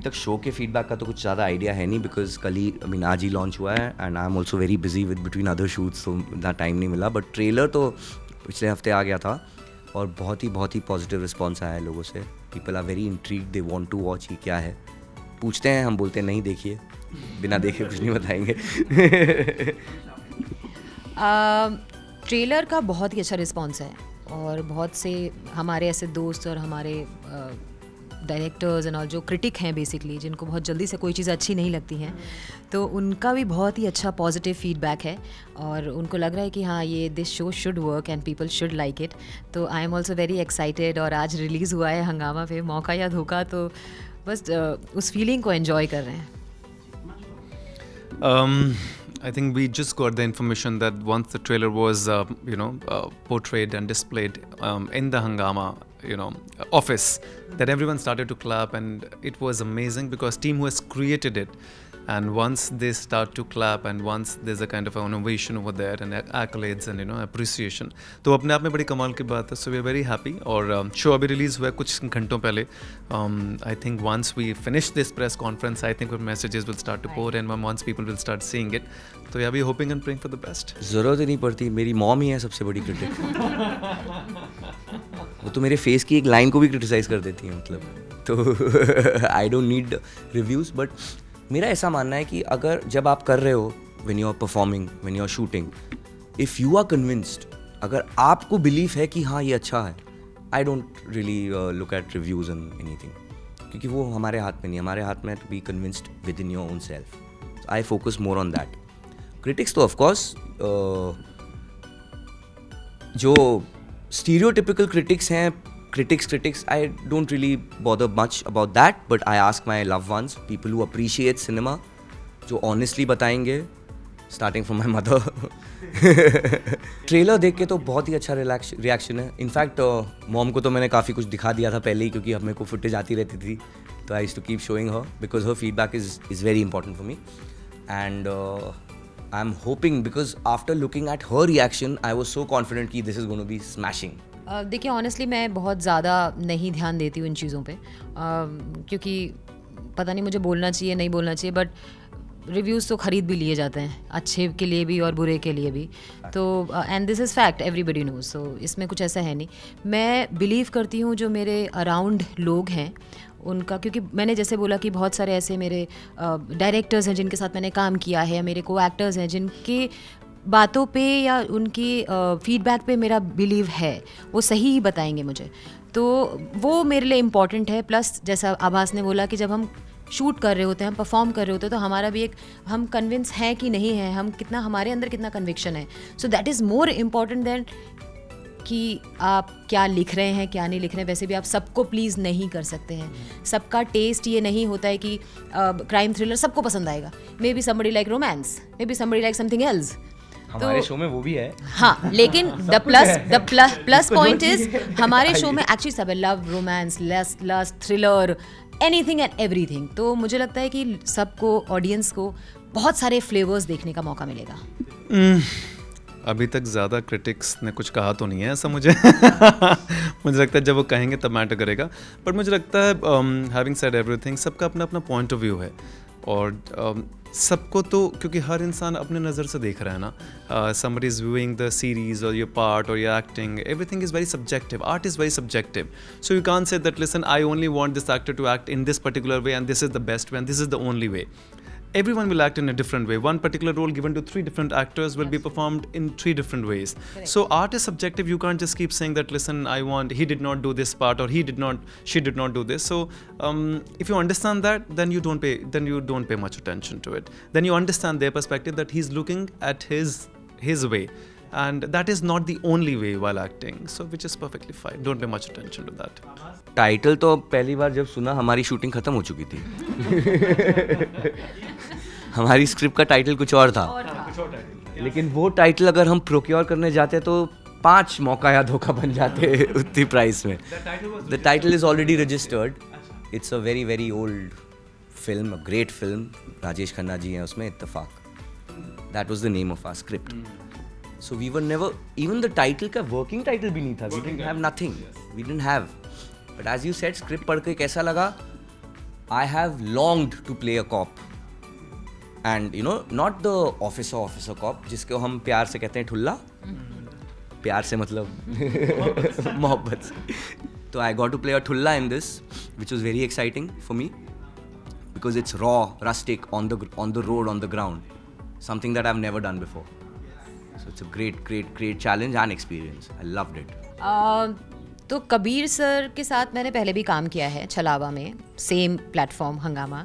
तक शो के फीडबैक का तो कुछ ज़्यादा आइडिया है नहीं, बिकॉज कल ही आज ही लॉन्च हुआ है and I am also very busy with between other shoots, तो इतना टाइम नहीं मिला. बट ट्रेलर तो पिछले हफ्ते आ गया था और बहुत ही पॉजिटिव रिस्पॉन्स आया है लोगों से. People are very intrigued, they want to watch. ये क्या है पूछते हैं, हम बोलते हैं नहीं देखिए, बिना देखे कुछ नहीं बताएंगे. ट्रेलर का बहुत ही अच्छा रिस्पॉन्स है और बहुत से हमारे ऐसे दोस्त और हमारे डायरेक्टर्स एंड ऑल जो क्रिटिक हैं बेसिकली, जिनको बहुत जल्दी से कोई चीज़ अच्छी नहीं लगती हैं, तो उनका भी बहुत ही अच्छा पॉजिटिव फीडबैक है और उनको लग रहा है कि हाँ ये this show should work and people should like it. तो I am also very excited. और आज रिलीज़ हुआ है हंगामा पे, मौका या धोखा, तो बस उस फीलिंग को एंजॉय कर रहे हैं. I think we just got the information that once the trailer was, portrayed and displayed in the Hangama, office, that everyone started to clap, and it was amazing because team who has created it, and once they start to clap and once there's a kind of an innovation over there and accolades and appreciation, तो अपने आप में बड़ी कमाल की बात है. So we are very happy. और शो अभी रिलीज़ हुआ है कुछ घंटों पहले. I think once we finish this press conference, I think our messages will start to pour in once people will start seeing it. तो yeah, we are hoping and praying for the best. ज़रूरत ही नहीं पड़ती, मेरी mom ही है सबसे बड़ी critic. वो तो मेरे फेस की एक लाइन को भी क्रिटिसाइज कर देती है, मतलब. तो I don't need reviews. But मेरा ऐसा मानना है कि अगर जब आप कर रहे हो, when you are performing, when you are shooting, if you are convinced, अगर आपको बिलीव है कि हाँ ये अच्छा है, I don't really look at reviews and anything, क्योंकि वो हमारे हाथ में नहीं. हमारे हाथ में to be convinced with in your own self. I focus more on that. Critics तो ऑफकोर्स जो स्टीरियोटिपिकल क्रिटिक्स हैं, critics, I don't really bother much about that, but I ask my loved ones, people who appreciate cinema, जो honestly बताएंगे, starting from my mother. Trailer देख के तो बहुत ही अच्छा रिएक्शन है. इनफैक्ट मॉम को तो मैंने काफ़ी कुछ दिखा दिया था पहले ही, क्योंकि अब मेरे को फुटेज आती रहती थी, तो I used to keep showing her because her feedback is very important for me. And I am hoping, because after looking at her reaction I was so confident कि this is gonna be smashing. देखिए honestly मैं बहुत ज़्यादा नहीं ध्यान देती हूँ इन चीज़ों पे, क्योंकि पता नहीं मुझे बोलना चाहिए नहीं बोलना चाहिए, बट रिव्यूज़ तो ख़रीद भी लिए जाते हैं, अच्छे के लिए भी और बुरे के लिए भी. तो and this is fact, everybody knows. So इसमें कुछ ऐसा है नहीं. मैं बिलीव करती हूँ जो मेरे अराउंड लोग हैं उनका, क्योंकि मैंने जैसे बोला कि बहुत सारे ऐसे मेरे डायरेक्टर्स हैं जिनके साथ मैंने काम किया है, मेरे को एक्टर्स हैं जिनके बातों पे या उनकी फीडबैक पे मेरा बिलीव है, वो सही ही बताएंगे मुझे, तो वो मेरे लिए इम्पॉर्टेंट है. प्लस जैसा आभास ने बोला कि जब हम शूट कर रहे होते हैं, हम परफॉर्म कर रहे होते हैं, तो हमारा भी एक, हम कन्विंस हैं कि नहीं है, हम कितना, हमारे अंदर कितना कन्विक्शन है. So that is more important than कि आप क्या लिख रहे हैं क्या नहीं लिख रहे हैं. वैसे भी आप सबको प्लीज़ नहीं कर सकते हैं, सबका टेस्ट ये नहीं होता है कि क्राइम थ्रिलर सबको पसंद आएगा. Maybe somebody like romance, maybe somebody like something else. हमारे शो में वो भी है. हाँ, लेकिन द प्लस पॉइंट इज हमारे शो में एक्चुअली सब है, love, romance, lust, thriller, anything and everything. तो मुझे लगता है कि सबको, ऑडियंस को बहुत सारे फ्लेवर्स देखने का मौका मिलेगा. अभी तक ज़्यादा क्रिटिक्स ने कुछ कहा तो नहीं है ऐसा मुझे. मुझे लगता है जब वो कहेंगे तब मैटर करेगा. बट मुझे लगता है हैविंग सेड एवरीथिंग, सबका अपना अपना पॉइंट ऑफ व्यू है और सबको तो, क्योंकि हर इंसान अपने नज़र से देख रहा है ना. somebody is viewing the series or your part or your acting, everything is very subjective. Art is very subjective, so you can't say that listen, I only want this actor to act in this particular way and this is the best way and this is the only way. Everyone will act in a different way. One particular role given to 3 different actors will be performed in 3 different ways. Correct. So art is subjective. You can't just keep saying that listen, I want, he did not do this part or he did not, she did not do this. So if you understand that, then you don't pay much attention to it. Then you understand their perspective, that he's looking at his way, and that is not the only way while acting, so which is perfectly fine. Don't pay much attention to that. Title तो पहली बार जब सुना हमारी shooting खत्म हो चुकी थी. हमारी स्क्रिप्ट का टाइटल कुछ और था, लेकिन वो टाइटल अगर हम प्रोक्योर करने जाते तो 5 मौका या धोखा बन जाते उतनी प्राइस में. The title is already registered. It's a very very old film, a great film. Rajesh Khanna ji हैं उसमें, Ittefaq. That was the name of our script. So we were never, even the title का working title भी नहीं था. We didn't have nothing. We didn't have. But as you said, script पढ़ के कैसा लगा? I have longed to play a cop. And you know, not the officer cop, जिसको हम प्यार से कहते हैं ठुल्ला. प्यार से मतलब मोहब्बत से. So I got to play a thulla in this, which was very exciting for me because it's raw, rustic, on the road, on the ground, something that I've never done before. So it's a great challenge and experience. I loved it. तो Kabir sir के साथ मैंने पहले भी काम किया है छलावा में, सेम प्लेटफॉर्म हंगामा,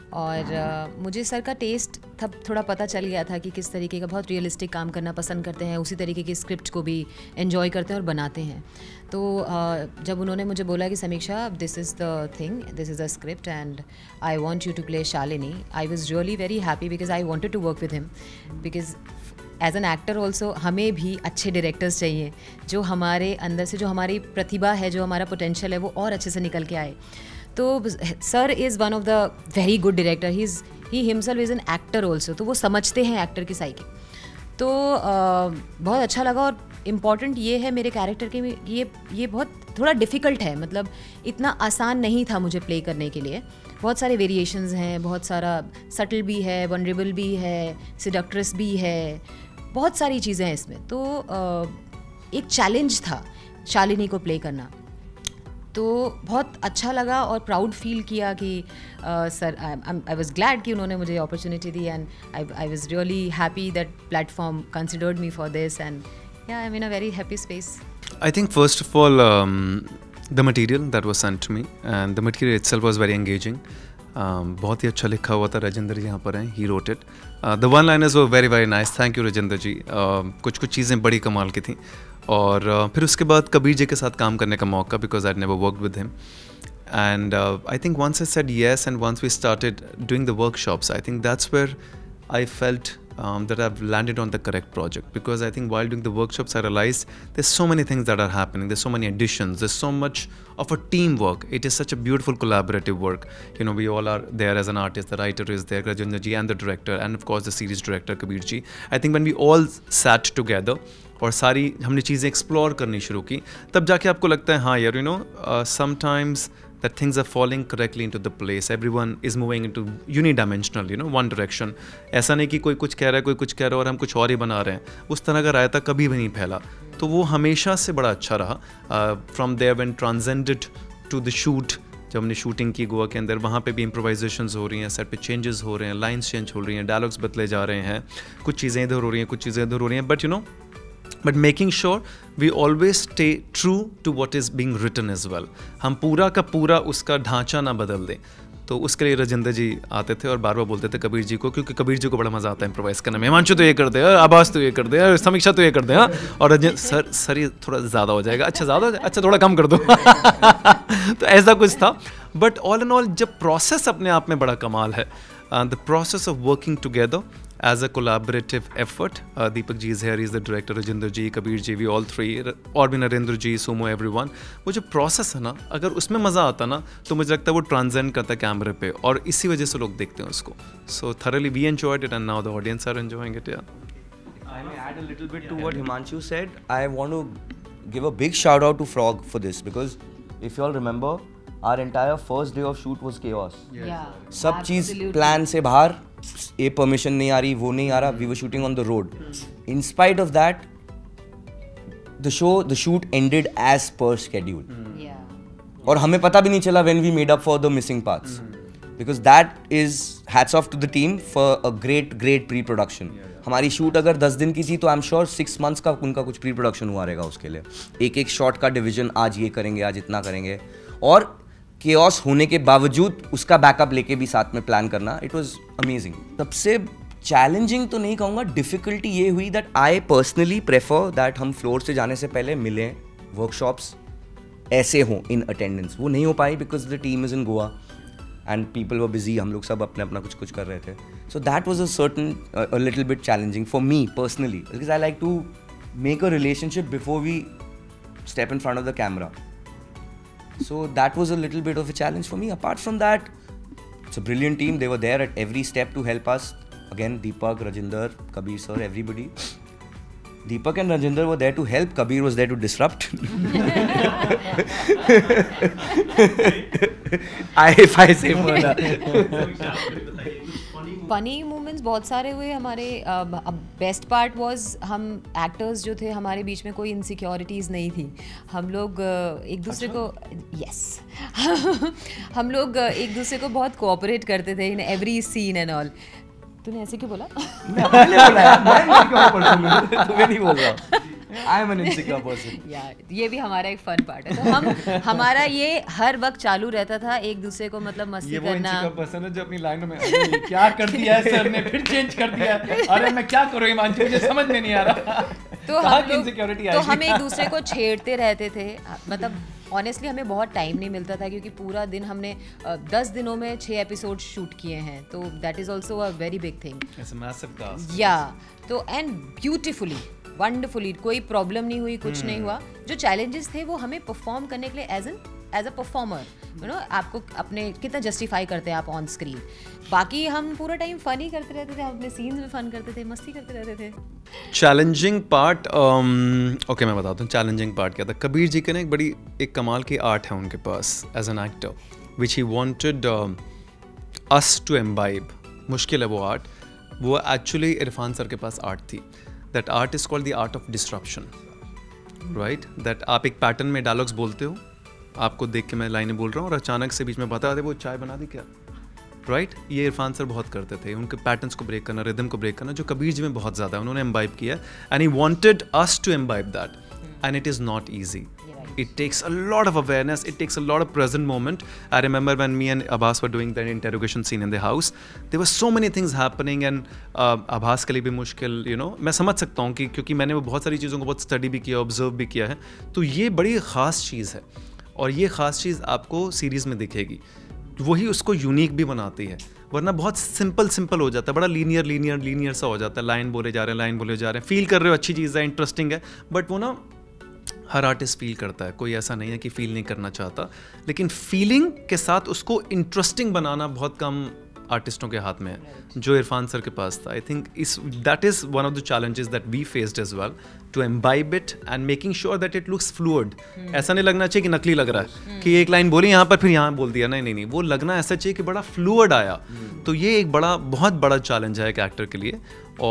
और मुझे सर का टेस्ट तब थोड़ा पता चल गया था कि किस तरीके का बहुत रियलिस्टिक काम करना पसंद करते हैं, उसी तरीके की स्क्रिप्ट को भी एंजॉय करते हैं और बनाते हैं. तो जब उन्होंने मुझे बोला कि Sameeksha, this is the thing, this is the script and I want you to play Shalini, I was really very happy because I wanted to work with him. Because as an actor also हमें भी अच्छे directors चाहिए जो हमारे अंदर से, जो हमारी प्रतिभा है, जो हमारा पोटेंशियल है, वो और अच्छे से निकल के आए. तो sir is one of the very good director. He himself is an actor also, तो वो समझते हैं एक्टर की साइकी. तो बहुत अच्छा लगा. और इम्पॉर्टेंट ये है मेरे कैरेक्टर के, ये बहुत थोड़ा डिफ़िकल्ट है, मतलब इतना आसान नहीं था मुझे प्ले करने के लिए. बहुत सारे वेरिएशंस हैं, बहुत सारा सटल भी है, वनरेबल भी है, सिडक्ट्रेस भी है, बहुत सारी चीज़ें हैं इसमें. तो एक चैलेंज था शालिनी को प्ले करना. तो बहुत अच्छा लगा और प्राउड फील किया कि सर, आई वाज ग्लैड कि उन्होंने मुझे अपॉर्चुनिटी दी, and I was really happy that platform considered me for this, and yeah I am in a very happy space. I think first of all, the material that was sent to me, and the material itself was very engaging. बहुत ही अच्छा लिखा हुआ था. राजेंद्र जी यहाँ पर हैं, he wrote it. The one-liners were very very nice. Thank you Rajendra जी. कुछ चीज़ें बड़ी कमाल की थी. और फिर उसके बाद कबीर जी के साथ काम करने का मौका, because I'd never worked with him. And I think once I said yes, and once we started doing the workshops, I think that's where I felt that I've landed on the correct project, because I think while doing the workshops I realized there's so many things that are happening, there's so many additions, there's so much of a teamwork. It is such a beautiful collaborative work. You know, we all are there as an artist, the writer is there, Rajendra ji, and the director, and of course the series director Kabir ji. I think when we all sat together और सारी हमने चीज़ें explore करनी शुरू की, तब जाके आपको लगता है हाँ यार, you know, sometimes that things are falling correctly into the place. Everyone is moving into unidimensional, you know, one direction. ऐसा नहीं कि कोई कुछ कह रहा है, कोई कुछ कह रहा है और हम कुछ और ही बना रहे हैं. उस तरह का रायता कभी भी नहीं फैला. तो वो हमेशा से बड़ा अच्छा रहा. From there when transcended to the shoot, जब हमने शूटिंग की गोवा के अंदर, वहाँ पे भी इम्प्रोवाइजेशंस हो रही हैं, सेट पे चेंजेस हो रहे हैं, लाइन्स चेंज हो रही हैं, डायलॉग्स बदले जा रहे हैं, कुछ चीज़ें इधर हो रही हैं, कुछ चीज़ें इधर हो रही हैं, but you know, but making sure we always stay true to what is being written as well. हम पूरा का पूरा उसका ढांचा ना बदल दें. तो उसके लिए राजेंद्र जी आते थे और बार बार बोलते थे कबीर जी को, क्योंकि कबीर जी को बड़ा मज़ा आता है इम्प्रोवाइज़ करने में. हिमांशु तो ये कर दे, आवाज़ तो ये कर दे, समीक्षा तो ये कर दे, हाँ, और सर ये थोड़ा ज़्यादा हो जाएगा, अच्छा ज़्यादा, अच्छा थोड़ा कम कर दो. तो ऐसा कुछ था. बट ऑल एंड ऑल जब प्रोसेस अपने आप में बड़ा कमाल है, the process of working together as a collaborative effort. Deepak ji is here, he is the director, Rajendra ji, Kabir ji, we all three, और भी नरेंद्र जी, सुमो, everyone. वो जो प्रोसेस है ना, अगर उसमें मज़ा आता ना, तो मुझे लगता है वो ट्रांसेंड करता है कैमरे पे, और इसी वजह से लोग देखते हैं उसको. So thoroughly we enjoyed it, and now the audience are enjoying it. Yeah. I may add a little bit to what Himanshu said. I want to give a big shout out to Frog for this, because if you all remember, our entire first day of shoot was chaos. सब चीज़ plan से बाहर, ये permission नहीं आ रही, वो नहीं आ रहा. We were shooting on the road. In spite of that the shoot ended as per schedule, और हमें पता भी नहीं चला when we made up for the missing parts, because that is hats off to the team for a great pre production. हमारी shoot अगर 10 दिन की थी तो आई एम श्योर 6 months का उनका कुछ प्री प्रोडक्शन हुआ रहेगा उसके लिए. एक शॉट का डिवीजन, आज ये करेंगे, आज इतना करेंगे, और केओस होने के बावजूद उसका बैकअप लेके भी साथ में प्लान करना. It was amazing. सबसे चैलेंजिंग तो नहीं कहूँगा, डिफ़िकल्टी ये हुई that I personally prefer that हम फ्लोर से जाने से पहले मिलें, वर्कशॉप्स ऐसे हों इन अटेंडेंस. वो नहीं हो पाई because the team is in Goa and people were busy. हम लोग सब अपने अपना कुछ कर रहे थे. So that was a little bit challenging for me personally, because I like to make a relationship before we step in front of the camera. So that was a little bit of a challenge for me. Apart from that, it's a brilliant team. They were there at every step to help us. Again, Deepak, Rajinder, Kabir sir, everybody. Deepak and Rajinder were there to help, Kabir was there to disrupt. If I say further. Funny moments बहुत सारे हुए हमारे. Best part was हम actors जो थे हमारे बीच में कोई इनसिक्योरिटीज़ नहीं थी. हम लोग एक दूसरे को यस हम लोग एक दूसरे को बहुत कोऑपरेट करते थे in every scene and all. तूने ऐसे क्यों बोला? मैंने बोला यार, मैं insecure person हूँ, तुम्हें नहीं बोल रहा. I am an insecure person. यार ये भी हमारा एक फन पार्ट है. तो हमारा ये हर वक्त चालू रहता था एक दूसरे को मतलब मस्ती करना. ये वो insecure person है जो अपनी लाइनों में अरे क्या कर दिया है सर ने, फिर चेंज कर दिया है, अरे मैं क्या करूँ हिमांशु, मुझे समझ में नहीं आ रहा. तो हम एक दूसरे को छेड़ते रहते थे. मतलब ऑनेस्टली हमें बहुत टाइम नहीं मिलता था क्योंकि पूरा दिन हमने 10 दिनों में 6 एपिसोड शूट किए हैं. तो that is also a very big thing. It's a massive task. Yeah तो एंड ब्यूटिफुली वंडरफुली कोई प्रॉब्लम नहीं हुई, कुछ नहीं हुआ. जो चैलेंजेस थे वो हमें परफॉर्म करने के लिए as a performer you know आपको अपने कितना जस्टिफाई करते हैं आप ऑन स्क्रीन. बाकी हम पूरा टाइम फन ही करते रहते थे. हम अपने सीन्स में फन करते थे, मस्ती करते रहते थे. चैलेंजिंग पार्ट ओके मैं बताता हूँ चैलेंजिंग पार्ट क्या था. कबीर जी के ना एक कमाल की आर्ट है उनके पास as an actor which he wanted us to imbibe. मुश्किल है वो आर्ट. वो एक्चुअली इरफान सर के पास आर्ट थी. That art is called the art of disruption. Right, that आप एक पैटर्न में डायलॉग्स बोलते हो, आपको देख के मैं लाइनें बोल रहा हूँ और अचानक से बीच में बता दे वो चाय बना दी क्या. राइट, ये इरफान सर बहुत करते थे. उनके पैटर्न्स को ब्रेक करना, रिदम को ब्रेक करना, जो कबीर जी में बहुत ज़्यादा है. उन्होंने एम्बाइब किया and he wanted us to imbibe that and it is not easy. It takes a lot of awareness. It takes a lot of present moment. I remember when me and Abbas were doing that interrogation scene in the house. There were so many things happening and Abbas के लिए भी मुश्किल, you know. मैं समझ सकता हूँ कि क्योंकि मैंने वो बहुत सारी चीज़ों को बहुत स्टडी भी किया, ऑब्जर्व भी किया है. तो ये बड़ी ख़ास चीज़ है और ये ख़ास चीज़ आपको सीरीज़ में दिखेगी. वही उसको यूनिक भी बनाती है. वरना बहुत सिंपल हो जाता है, बड़ा लीनियर सा हो जाता है. लाइन बोले जा रहे हैं, फील कर रहे हो, अच्छी चीज़ है, इंटरेस्टिंग है. बट वो ना हर आर्टिस्ट फील करता है. कोई ऐसा नहीं है कि फील नहीं करना चाहता, लेकिन फीलिंग के साथ उसको इंटरेस्टिंग बनाना बहुत कम आर्टिस्टों के हाथ में है, जो इरफान सर के पास था. I think that is one of the challenges that we faced as well, to imbibe it and making sure that it looks fluid. ऐसा नहीं लगना चाहिए कि नकली लग रहा है, कि एक लाइन बोली यहाँ पर फिर यहाँ बोल दिया. नहीं, वो लगना ऐसा चाहिए कि बड़ा फ्लूइड आया. तो ये एक बहुत बड़ा चैलेंज है एक एक्टर के लिए.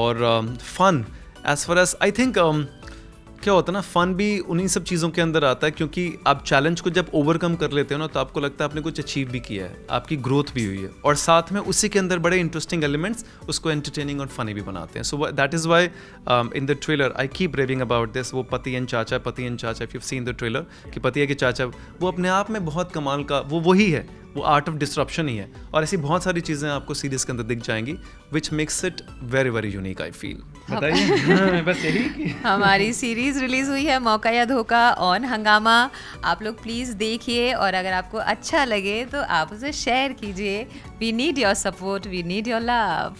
और fun as far as I think क्या होता है ना, फन भी उन्हीं सब चीज़ों के अंदर आता है, क्योंकि आप चैलेंज को जब ओवरकम कर लेते हो ना, तो आपको लगता है आपने कुछ अचीव भी किया है, आपकी ग्रोथ भी हुई है, और साथ में उसी के अंदर बड़े इंटरेस्टिंग एलिमेंट्स उसको एंटरटेनिंग और फनी भी बनाते हैं. So that is why in the trailer I keep raving about this. वो पति एंड चाचा, if you seen the trailer, कि पति है कि चाचा, वो अपने आप में बहुत कमाल का वो वही है, वो आर्ट ऑफ डिस्ट्रप्शन ही है. और ऐसी बहुत सारी चीज़ें आपको सीरीज़ के अंदर दिख जाएंगी, which makes it very very unique. I feel. बताइए. बस यही हमारी सीरीज़ रिलीज़ हुई है मौका या धोखा ऑन हंगामा. आप लोग प्लीज़ देखिए, और अगर आपको अच्छा लगे तो आप उसे शेयर कीजिए. We need your support, we need your love.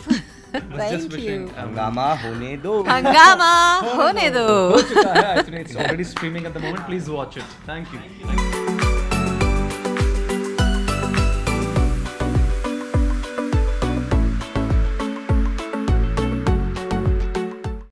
Thank you. हंगामा होने दो. हंगामा होने दो. हो चुका है. Actually, it's already streaming at the moment. Please watch it. Thank you.